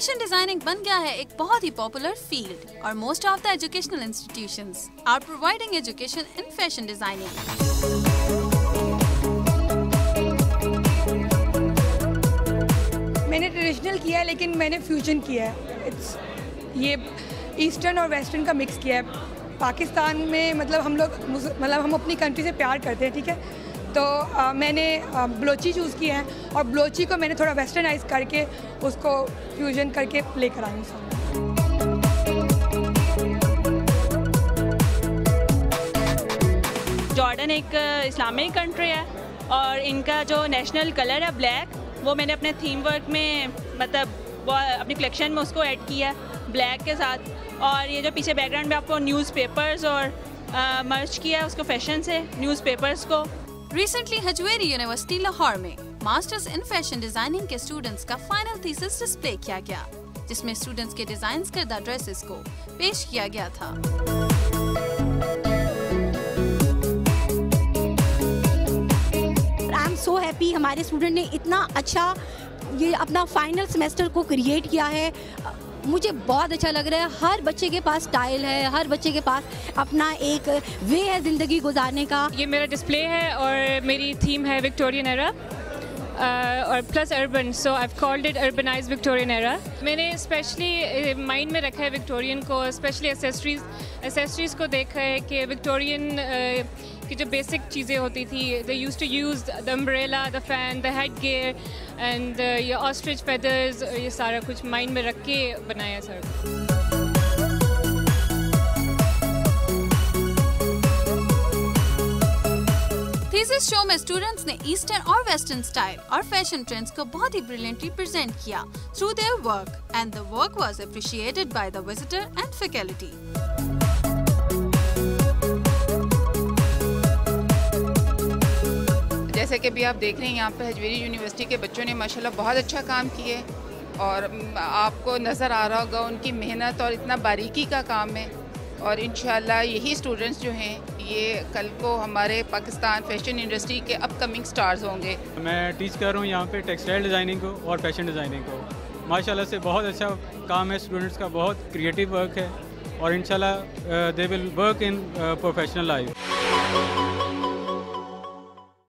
Fashion designing बन गया है एक बहुत ही पॉपुलर फील्ड और most of the educational institutions are providing education in fashion designing. मैंने ट्रेडिशनल किया है लेकिन मैंने फ्यूजन किया है। ये ईस्टर्न और वेस्टर्न का मिक्स किया है। पाकिस्तान में हम अपनी कंट्री से प्यार करते हैं, ठीक है। तो मैंने बलोची चूज़ किया है और बलोची को मैंने थोड़ा वेस्टर्नाइज करके उसको फ्यूजन करके लेकर आई हूँ। जॉर्डन एक इस्लामिक कंट्री है और इनका जो नेशनल कलर है ब्लैक, वो मैंने अपने थीम वर्क में वो अपनी कलेक्शन में उसको ऐड किया है ब्लैक के साथ। और ये जो पीछे बैकग्राउंड में आपको न्यूज़पेपर्स और मर्ज किया है उसको फैशन से न्यूज़पेपर्स को। रिसेंटली हजवेरी यूनिवर्सिटी लाहौर में मास्टर्स इन फैशन डिजाइनिंग के स्टूडेंट्स का फाइनल थीसिस डिस्प्ले किया गया, जिसमें स्टूडेंट्स के डिजाइन करदा ड्रेसेस को पेश किया गया था। आई एम सो हैप्पी, हमारे स्टूडेंट ने इतना अच्छा ये अपना फाइनल सेमेस्टर को क्रिएट किया है। मुझे बहुत अच्छा लग रहा है। हर बच्चे के पास स्टाइल है, हर बच्चे के पास अपना एक वे है ज़िंदगी गुजारने का। ये मेरा डिस्प्ले है और मेरी थीम है विक्टोरियन एरा और plus urban, so I have called it urbanize Victorian era. मैंने स्पेशली माइंड में रखा है विक्टोरियन को, स्पेशली एसेसरीज़ को देखा है कि विक्टोरियन की जो बेसिक चीज़ें होती थी, they used to use the umbrella, the fan, the head gear and ये ऑस्ट्रिच फेदर्स, ये सारा कुछ माइंड में रख के बनाया सर। थीसिस शो में स्टूडेंट्स ने ईस्टर्न और वेस्टर्न स्टाइल और फैशन ट्रेंड्स को बहुत ही ब्रिलियंटली प्रेजेंट किया through their work and the work was appreciated by the visitor and faculty. जैसे कि अभी आप देख रहे हैं यहाँ पे हजवेरी यूनिवर्सिटी के बच्चों ने माशाल्लाह बहुत अच्छा काम किया है और आपको नज़र आ रहा होगा उनकी मेहनत और इतना बारीकी का काम है। और इंशाल्लाह यही स्टूडेंट्स जो हैं ये कल को हमारे पाकिस्तान फैशन इंडस्ट्री के अपकमिंग स्टार्स होंगे। मैं टीच कर रहा हूँ यहाँ पे टेक्सटाइल डिज़ाइनिंग को और फैशन डिज़ाइनिंग को। माशाल्लाह से बहुत अच्छा काम है, स्टूडेंट्स का बहुत क्रिएटिव वर्क है और इंशाल्लाह they will work in professional life.